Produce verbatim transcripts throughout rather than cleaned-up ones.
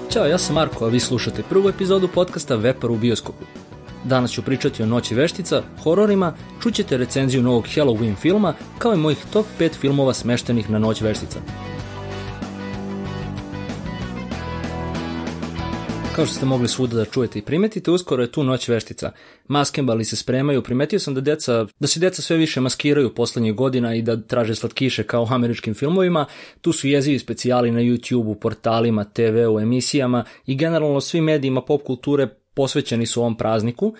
Ćao, ja sam Marko, a vi slušate prvu epizodu podcasta Vepar u bioskopu. Danas ću pričati o Noći veštica, hororima, čućete recenziju novog Halloween filma, kao i mojih top pet filmova smeštenih na Noć veštica. Kao što ste mogli svuda da čujete i primetite, uskoro je tu Noć veštica. Maskembali se spremaju, primetio sam da, deca, da se deca sve više maskiraju poslednjih godina i da traže slatkiše kao u američkim filmovima. Tu su jezivi specijali na YouTube-u, portalima, te ve-u, emisijama i generalno svi medijima pop kulture posvećeni su ovom prazniku.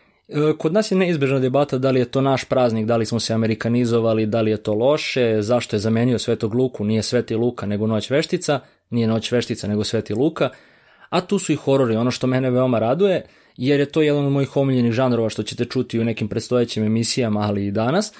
Kod nas je neizbežna debata da li je to naš praznik, da li smo se amerikanizovali, da li je to loše, zašto je zamenio Svetog Luku, nije Sveti Luka nego Noć veštica, nije Noć veštica nego Sveti Luka. A tu su i horori, ono što mene veoma raduje, jer je to jedan od mojih omiljenih žanrova što ćete čuti u nekim predstojećim emisijama, ali i danas.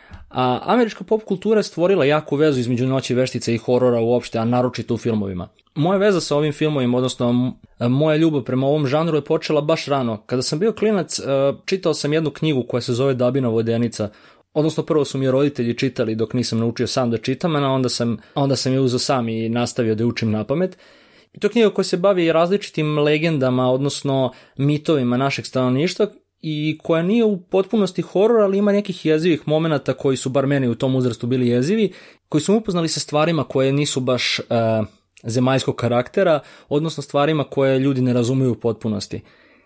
A američka pop kultura je stvorila jaku vezu između Noći veštica i horora uopšte, a naročito u filmovima. Moja veza sa ovim filmovima, odnosno moja ljubav prema ovom žanru je počela baš rano. Kada sam bio klinac, čitao sam jednu knjigu koja se zove Dabina vodenica. Odnosno prvo su mi je roditelji čitali dok nisam naučio sam da čitam, a onda sam, onda sam je uzeo sam i nastavio da učim napamet. I to je knjiga koja se bavi različitim legendama, odnosno mitovima našeg stanovništva i koja nije u potpunosti horor, ali ima nekih jezivih momenata koji su bar meni u tom uzrastu bili jezivi, koji su upoznali sa stvarima koje nisu baš uh, zemaljskog karaktera, odnosno stvarima koje ljudi ne razumeju u potpunosti.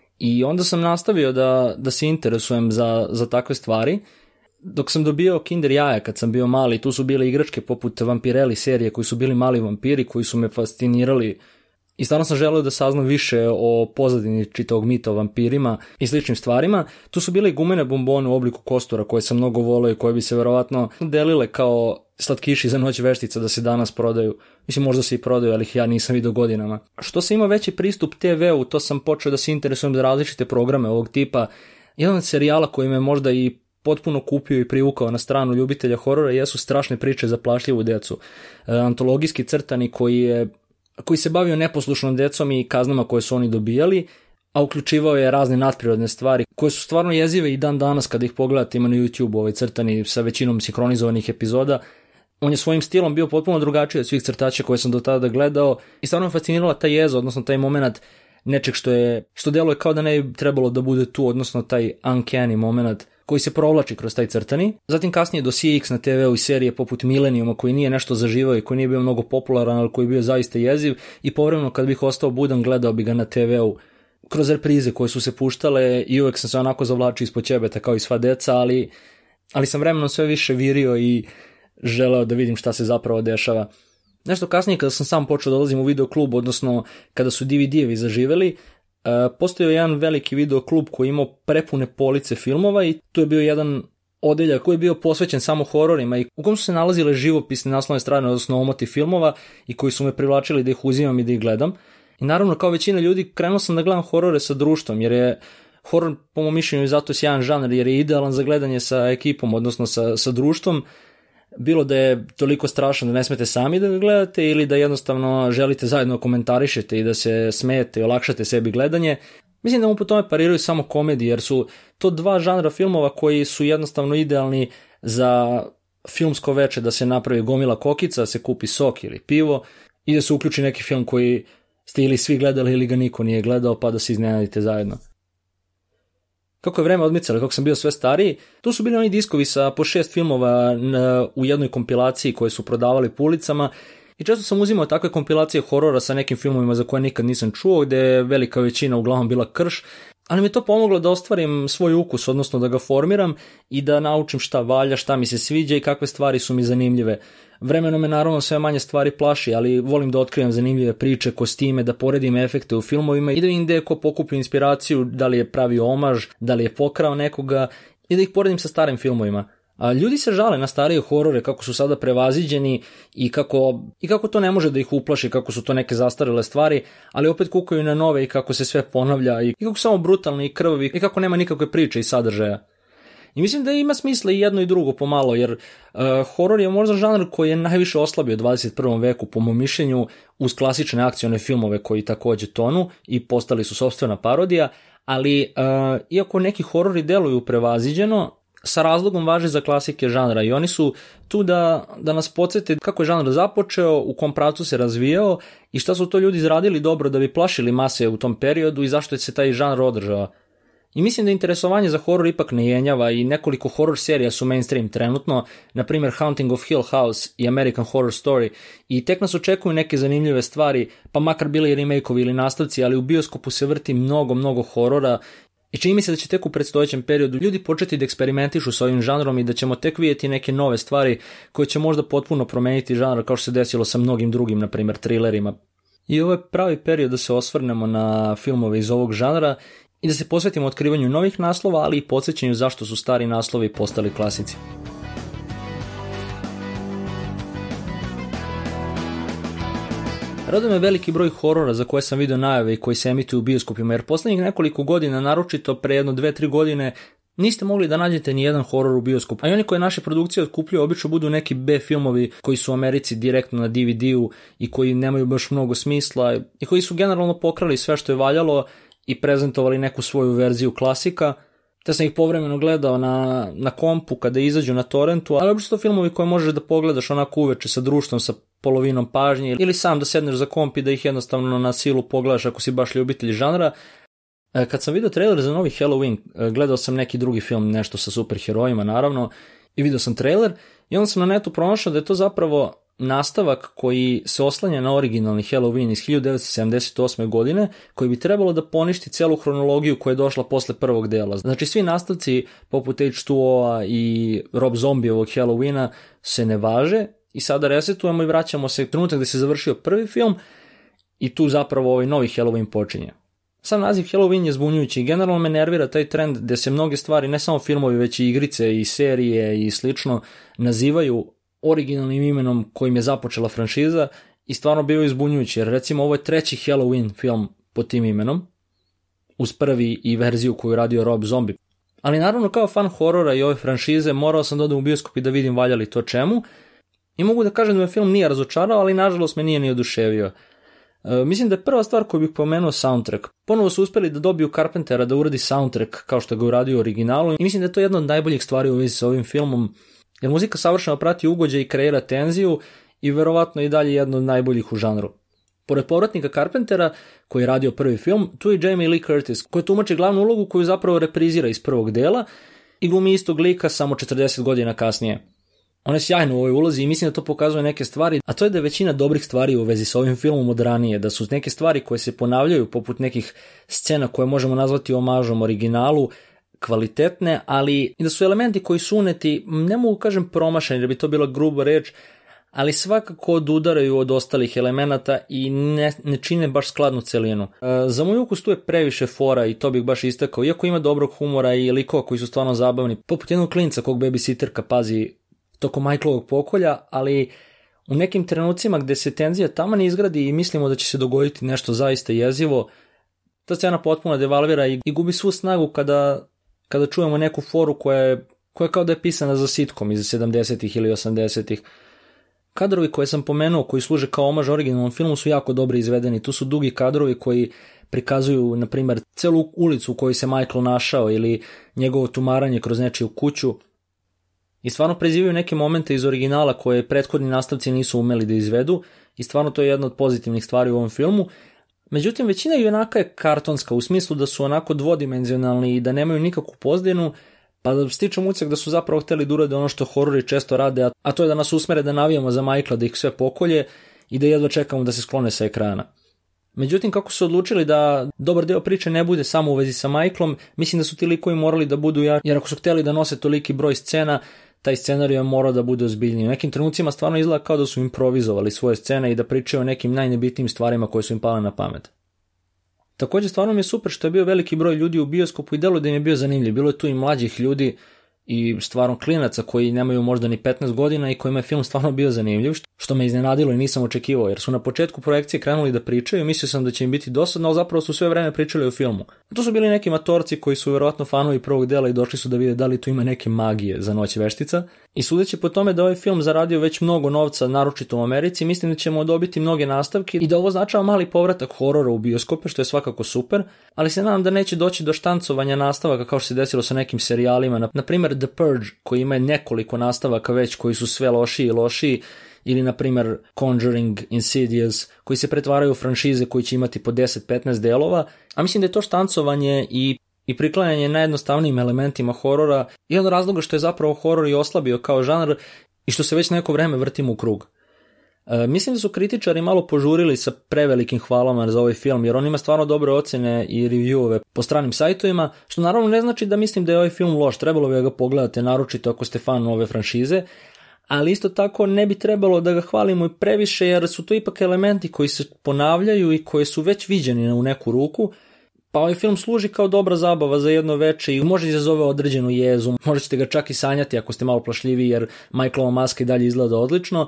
I onda sam nastavio da, da se interesujem za, za takve stvari. Dok sam dobio Kinder jaja kad sam bio mali, tu su bile igračke poput Vampirelli serije koji su bili mali vampiri koji su me fascinirali i stvarno sam želeo da saznam više o pozadini čitavog mita o vampirima i sličnim stvarima. Tu su bile i gumene bombone u obliku kostura koje sam mnogo voleo i koje bi se verovatno delile kao slatkiši za Noć veštica da se danas prodaju. Mislim, možda se i prodaju, ali ih ja nisam vidio godinama. Što se ima veći pristup te ve-u, to sam počeo da se interesujem za različite programe ovog tipa. Jedan od serijala koji me možda i potpuno kupio i privukao na stranu ljubitelja horora jesu Strašne priče za plašljivu decu. E, antologijski crtani koji, je, koji se bavio neposlušnom decom i kaznama koje su oni dobijali, a uključivao je razne nadprirodne stvari koje su stvarno jezive i dan danas kada ih pogledate, ima na YouTube ovaj crtani sa većinom sinhronizovanih epizoda. On je svojim stilom bio potpuno drugačiji od svih crtača koje sam do tada gledao i stvarno me fascinirala ta jeza, odnosno taj moment nečeg što je, što deluje kao da ne bi trebalo da bude tu, odnosno taj uncanny moment koji se provlači kroz taj crtani. Zatim kasnije Dosije X na te ve-u i serije poput Milenijuma koji nije nešto zaživao i koji nije bio mnogo popularan, ali koji je bio zaista jeziv i povremeno kad bih ostao budan gledao bi ga na te ve-u kroz reprize koje su se puštale i uvek sam se onako zavlačio ispod ćebeta kao i sva deca, ali, ali sam vremenom sve više virio i želeo da vidim šta se zapravo dešava. Nešto kasnije kada sam sam počeo da dolazim u video klub, odnosno kada su de ve de-evi zaživeli, Uh, postojao je jedan veliki video klub koji je imao prepune police filmova i tu je bio jedan odeljak koji je bio posvećen samo hororima i u kom su se nalazile živopisne naslovne strane, odnosno omoti filmova i koji su me privlačili da ih uzimam i da ih gledam. I naravno kao većina ljudi krenuo sam da gledam horore sa društvom, jer je horor po mom mišljenju zato sjajan žanr, jer je idealan za gledanje sa ekipom, odnosno sa, sa društvom. Bilo da je toliko strašno da ne smete sami da ga gledate ili da jednostavno želite zajedno komentarišete i da se smijete i olakšate sebi gledanje. Mislim da mu po tome pariraju samo komedije, jer su to dva žanra filmova koji su jednostavno idealni za filmsko veče, da se napravi gomila kokica, da se kupi sok ili pivo i da se uključi neki film koji ste ili svi gledali ili ga niko nije gledao pa da se iznenadite zajedno. Kako je vreme odmicalo, kako sam bio sve stariji, tu su bili oni diskovi sa po šest filmova u jednoj kompilaciji koje su prodavali po ulicama i često sam uzimao takve kompilacije horora sa nekim filmovima za koje nikad nisam čuo, gde je velika većina uglavnom bila krš, ali mi je to pomoglo da ostvarim svoj ukus, odnosno da ga formiram i da naučim šta valja, šta mi se sviđa i kakve stvari su mi zanimljive. Vremenom me naravno sve manje stvari plaši, ali volim da otkrivam zanimljive priče, kostime, da poredim efekte u filmovima i da vidim gde je ko pokupio inspiraciju, da li je pravio omaž, da li je pokrao nekoga i da ih poredim sa starim filmovima. A ljudi se žale na starije horore kako su sada prevaziđeni i kako, i kako to ne može da ih uplaši, kako su to neke zastarele stvari, ali opet kukaju na nove i kako se sve ponavlja i kako su samo brutalni i krvavi i kako nema nikakve priče i sadržaja. I mislim da ima smisla i jedno i drugo pomalo, jer uh, horor je možda žanr koji je najviše oslabio u dvadeset prvom veku, po mom mišljenju, uz klasične akcione filmove koji takođe tonu i postali su sopstvena parodija, ali uh, iako neki horori deluju prevaziđeno, sa razlogom važe za klasike žanra i oni su tu da, da nas podsjete kako je žanr započeo, u kom pravcu se razvijao i šta su to ljudi izradili dobro da bi plašili mase u tom periodu i zašto je se taj žanr održao. I mislim da interesovanje za horor ipak ne jenjava i nekoliko horor serija su mainstream trenutno, na primjer Haunting of Hill House i American Horror Story, i tek nas očekuju neke zanimljive stvari, pa makar bili remake-ovi ili nastavci, ali u bioskopu se vrti mnogo, mnogo horora i čini mi se da će tek u predstojećem periodu ljudi početi da eksperimentišu s ovim žanrom i da ćemo tek vidjeti neke nove stvari koje će možda potpuno promeniti žanr kao što se desilo sa mnogim drugim, na primjer thrillerima. I ovo je pravi period da se osvrnemo na filmove iz ovog žanra i da se posvetimo otkrivanju novih naslova, ali i podsjećanju zašto su stari naslovi postali klasici. Raduje me veliki broj horora za koje sam vidio najave i koji se emituju u bioskopima, jer poslednjih nekoliko godina, naročito pre jedno dve tri godine, niste mogli da nađete ni jedan horor u bioskopu. A i oni koje naše produkcije otkupljuju obično budu neki B filmovi koji su u Americi direktno na D V D-u i koji nemaju baš mnogo smisla i koji su generalno pokrali sve što je valjalo i prezentovali neku svoju verziju klasika, te sam ih povremeno gledao na, na kompu kada izađu na torrentu, ali obično to filmovi koje možeš da pogledaš onako uveče sa društvom, sa polovinom pažnje, ili sam da sedneš za komp i da ih jednostavno na silu pogledaš ako si baš ljubitelj žanra. Kad sam vidio trailer za novi Halloween, gledao sam neki drugi film, nešto sa superherojima naravno, i vidio sam trailer i onda sam na netu pronašao da je to zapravo nastavak koji se oslanja na originalni Halloween iz hiljadu devetsto sedamdeset osme. godine, koji bi trebalo da poništi celu hronologiju koja je došla posle prvog dela. Znači svi nastavci poput H two O-a i Rob Zombijevog Halloweena se ne važe i sada resetujemo i vraćamo se trenutak gde se završio prvi film i tu zapravo ovaj novi Halloween počinje. Sam naziv Halloween je zbunjujući i generalno me nervira taj trend gde se mnoge stvari, ne samo filmovi, već i igrice i serije i slično, nazivaju originalnim imenom kojim je započela franšiza i stvarno bio zbunjujući, jer recimo ovo je treći Halloween film pod tim imenom, uz prvi i verziju koju je radio Rob Zombie. Ali naravno kao fan horora i ove franšize morao sam da odem u bioskop i da vidim valja li to čemu i mogu da kažem da me film nije razočarao, ali nažalost me nije ni oduševio. E, mislim da je prva stvar koju bih pomenuo soundtrack. Ponovo su uspeli da dobiju Carpentera da uradi soundtrack kao što ga uradio u originalu i mislim da je to jedna od najboljih stvari u vezi sa ovim filmom, jer muzika savršeno prati ugođaj i kreira tenziju i verovatno i dalje jedno od najboljih u žanru. Pored povratnika Carpentera, koji je radio prvi film, tu je Jamie Lee Curtis, koja tumači glavnu ulogu koju zapravo reprizira iz prvog dela i glumi istog lika samo četrdeset godina kasnije. Ona je sjajna u ovoj ulozi i mislim da to pokazuje neke stvari, a to je da je većina dobrih stvari u vezi sa ovim filmom od ranije, da su neke stvari koje se ponavljaju poput nekih scena koje možemo nazvati omažom originalu, kvalitetne, ali i da su elementi koji su uneti, ne mogu kažem promašeni, da bi to bila gruba reč, ali svakako odudaraju od ostalih elemenata i ne, ne čine baš skladnu celinu. E, za moj ukus tu je previše fora i to bih baš istakao, iako ima dobrog humora i likova koji su stvarno zabavni, poput jednog klinca kog babysitterka pazi tokom Michaelovog pokolja, ali u nekim trenucima gde se tenzija taman izgradi i mislimo da će se dogoditi nešto zaista jezivo, ta scena potpuno devalvira i, i gubi svu snagu kada kada čujemo neku foru koja je, koja je kao da je pisana za sitcom iz sedamdesetih ili osamdesetih. Kadrovi koje sam pomenuo, koji služe kao omaž originalnom filmu, su jako dobro izvedeni. Tu su dugi kadrovi koji prikazuju, na primjer, celu ulicu u kojoj se Michael našao ili njegovo tumaranje kroz nečiju kuću. I stvarno prezivaju neke momente iz originala koje prethodni nastavci nisu umeli da izvedu i stvarno to je jedna od pozitivnih stvari u ovom filmu. Međutim, većina junaka je kartonska u smislu da su onako dvodimenzionalni i da nemaju nikakvu pozdjenu, pa da stičem utisak da su zapravo hteli da urade ono što horori često rade, a to je da nas usmere da navijamo za Michaela, da ih sve pokolje i da jedva čekamo da se sklone sa ekrana. Međutim, kako su odlučili da dobar deo priče ne bude samo u vezi sa Michaelom, mislim da su ti likovi morali da budu jači, jer ako su hteli da nose toliki broj scena, taj scenarij mora da bude ozbiljniji. U nekim trenucima stvarno izgleda kao da su improvizovali svoje scene i da pričaju o nekim najnebitnijim stvarima koje su im pale na pamet. Također stvarno mi je super što je bio veliki broj ljudi u bioskopu i delo da im je bio zanimljiv. Bilo je tu i mlađih ljudi i stvarno klinaca koji nemaju možda ni petnaest godina i kojima je film stvarno bio zanimljiv, što me iznenadilo i nisam očekivao, jer su na početku projekcije krenuli da pričaju, mislio sam da će im biti dosadno, ali zapravo su sve vreme pričali o filmu. Tu su bili neki matorci koji su verovatno fanovi prvog dela i došli su da vide da li tu ima neke magije za Noć veštica. I sudeći po tome da ovaj film zaradio već mnogo novca, naročito u Americi, mislim da ćemo dobiti mnoge nastavke i da ovo značava mali povratak horora u bioskope, što je svakako super, ali se nadam da neće doći do štancovanja nastavaka kao što se desilo sa nekim serijalima, na primjer The Purge, koji ima nekoliko nastavaka već koji su sve lošiji i lošiji, ili na primjer Conjuring, Insidious, koji se pretvaraju u franšize koji će imati po deset do petnaest delova, a mislim da je to štancovanje i i priklanjanje najjednostavnijim elementima horora i od razloga što je zapravo horor i oslabio kao žanr i što se već neko vreme vrtimo u krug. E, mislim da su kritičari malo požurili sa prevelikim hvalama za ovaj film, jer on ima stvarno dobre ocene i reviewove po stranim sajtovima, što naravno ne znači da mislim da je ovaj film loš, trebalo bi ga pogledati, naročito ako ste fan ove franšize, ali isto tako ne bi trebalo da ga hvalimo i previše, jer su to ipak elementi koji se ponavljaju i koji su već viđeni u neku ruku. Pa ovaj film služi kao dobra zabava za jedno veče i može izazove određenu jezu, možete ga čak i sanjati ako ste malo plašljivi jer Michaelova maska i dalje izgleda odlično,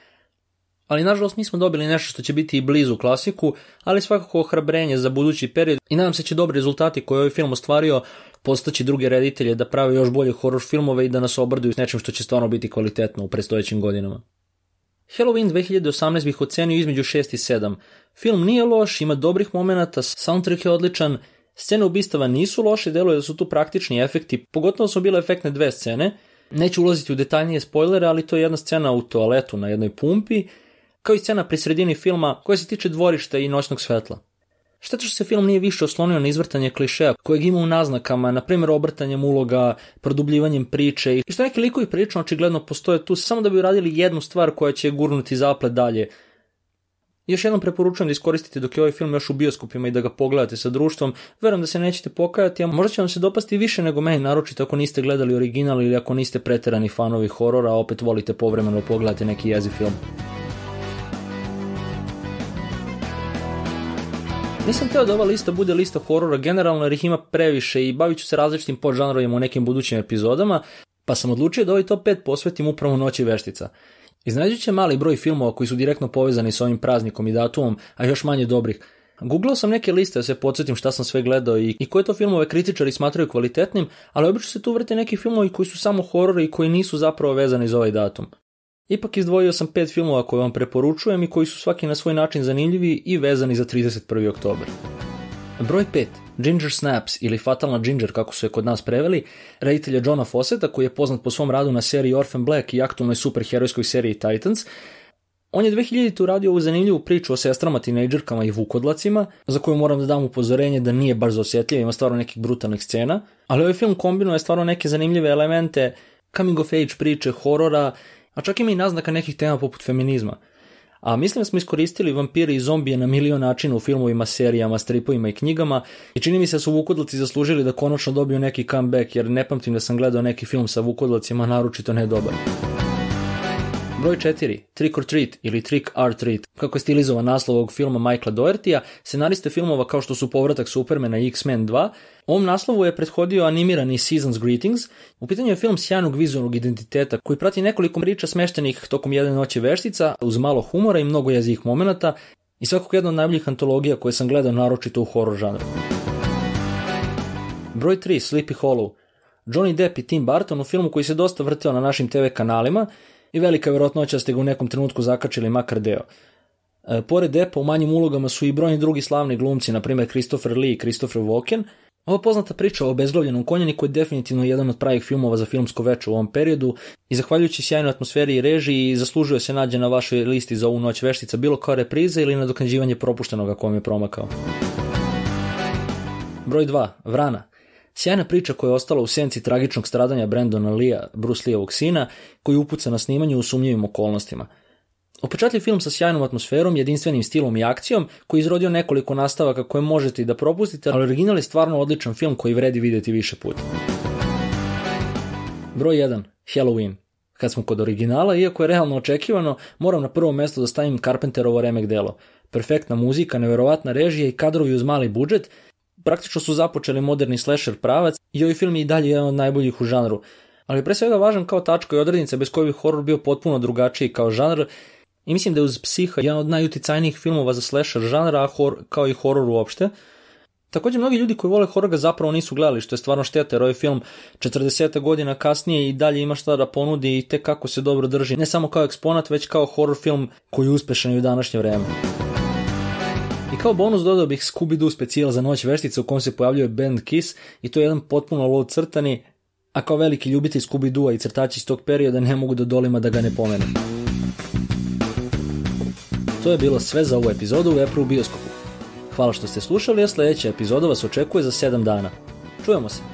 ali nažalost nismo dobili nešto što će biti i blizu klasiku, ali svakako ohrabrenje za budući period i nadam se će dobri rezultati koje ovaj film ostvario postaći druge reditelje da prave još bolje horror filmove i da nas obraduju s nečim što će stvarno biti kvalitetno u predstojećim godinama. Halloween dve hiljade osamnaeste bih ocenio između šest i sedam. Film nije loš, ima dobrih momenata, soundtrack je odličan, scene ubistava nisu loše, deluje da su tu praktični efekti, pogotovo su bile efektne dve scene. Neću ulaziti u detaljnije spoilere, ali to je jedna scena u toaletu na jednoj pumpi, kao i scena pri sredini filma koja se tiče dvorišta i noćnog svetla. Šteta što se film nije više oslonio na izvrtanje klišeja kojeg ima u naznakama, na primjer obrtanjem uloga, produbljivanjem priče i što neki likovi prilično očigledno postoje tu samo da bi uradili jednu stvar koja će gurnuti zaplet dalje. Još jednom preporučujem da iskoristite dok je ovaj film još u bioskopima i da ga pogledate sa društvom. Verujem da se nećete pokajati, a možda će vam se dopasti više nego meni, naročito ako niste gledali original ili ako niste preterani fanovi horora, a opet volite povremeno pogledati neki jeziv film. Nisam teo da ova lista bude lista horora generalno jer ih ima previše i bavit ću se različitim podžanrovima u nekim budućim epizodama, pa sam odlučio da ovaj top pet posvetim upravo Noći veštica. Iznađut će mali broj filmova koji su direktno povezani s ovim praznikom i datumom, a još manje dobrih. Googlao sam neke liste da se podsjetim šta sam sve gledao i, i koje to filmove kritičari smatraju kvalitetnim, ali obično se tu vrte neki filmovi koji su samo horori i koji nisu zapravo vezani za ovaj datum. Ipak izdvojio sam pet filmova koje vam preporučujem i koji su svaki na svoj način zanimljivi i vezani za trideset prvi oktobar. Broj pet. Ginger Snaps ili Fatalna Ginger kako su je kod nas preveli, reditelja Johna Fawcetta koji je poznat po svom radu na seriji Orphan Black i aktualnoj superherojskoj seriji Titans. On je dve hiljadite uradio ovu zanimljivu priču o sestrama, tinejdžerkama i vukodlacima, za koju moram da dam upozorenje da nije baš za osjetljiva, ima stvarno nekih brutalnih scena, ali ovaj film kombinuje stvarno neke zanimljive elemente, coming of age priče, horora, a čak ima i naznaka nekih tema poput feminizma. A mislim da smo iskoristili vampire i zombije na milion načina u filmovima, serijama, stripovima i knjigama i čini mi se da su vukodlaci zaslužili da konačno dobiju neki comeback jer ne pamtim da sam gledao neki film sa vukodlacima, naročito ne dobar. Broj četiri. Trick or Treat ili Trick or Treat, kako je stilizovan naslov ovog filma Michaela Dohertya, scenariste filmova kao što su Povratak Supermana i X-Men dva. Ovom naslovu je prethodio animirani Season's Greetings. U pitanju je film sjajnog vizualnog identiteta koji prati nekoliko priča smeštenih tokom jedne noći veštica uz malo humora i mnogo jezivih momenata i svakako jedna od najboljih antologija koje sam gledao naročito u horror žanru. Broj tri. Sleepy Hollow. Johnny Depp i Tim Burton u filmu koji se dosta vrteo na našim te ve kanalima i velika je vjerojatnoća da ste ga u nekom trenutku zakačili makar deo. E, pored Deppa u manjim ulogama su i brojni drugi slavni glumci, na primjer Christopher Lee i Christopher Walken. Ova poznata priča o obezglavljenom konjaniku je definitivno jedan od pravih filmova za filmsko veče u ovom periodu i zahvaljujući sjajnoj atmosferi i režiji zaslužuje se nađe na vašoj listi za ovu Noć veštica bilo kao repriza ili nadoknađivanje propuštenog ako vam je promakao. Broj dva. Vrana. Sjajna priča koja je ostala u senci tragičnog stradanja Brandona Leea, Bruce Leeovog sina, koji upuca na snimanju u sumnjivim okolnostima. Upečatljiv film sa sjajnom atmosferom, jedinstvenim stilom i akcijom, koji je izrodio nekoliko nastavaka koje možete i da propustite, ali original je stvarno odličan film koji vredi vidjeti više puta. Broj jedan. Halloween. Kad smo kod originala, iako je realno očekivano, moram na prvo mesto da stavim Carpenterovo remek delo. Perfektna muzika, neverovatna režija i kadrovi uz mali budžet, praktično su započeli moderni slasher pravac i ovaj film je i dalje jedan od najboljih u žanru. Ali pre svega važan kao tačka i odrednica bez koje bi horor bio potpuno drugačiji kao žanr i mislim da je uz Psiha jedan od najuticajnijih filmova za slasher žanra, a hor, kao i horor uopšte. Također, mnogi ljudi koji vole horor ga zapravo nisu gledali, što je stvarno šteta, jer ovaj film četrdeset godina kasnije i dalje ima šta da ponudi i tek kako se dobro drži, ne samo kao eksponat, već kao horor film koji je uspešan i u današnje vreme. I kao bonus dodao bih Scooby-Doo specijal za Noć veštica u kom se pojavljuje band Kiss i to je jedan potpuno lud crtani, a kao veliki ljubitelj Scooby-Doo i crtači iz tog perioda ne mogu da dolima da ga ne pomenem. To je bilo sve za ovu epizodu u Epru u bioskopu. Hvala što ste slušali, a sljedeća epizoda vas očekuje za sedam dana. Čujemo se!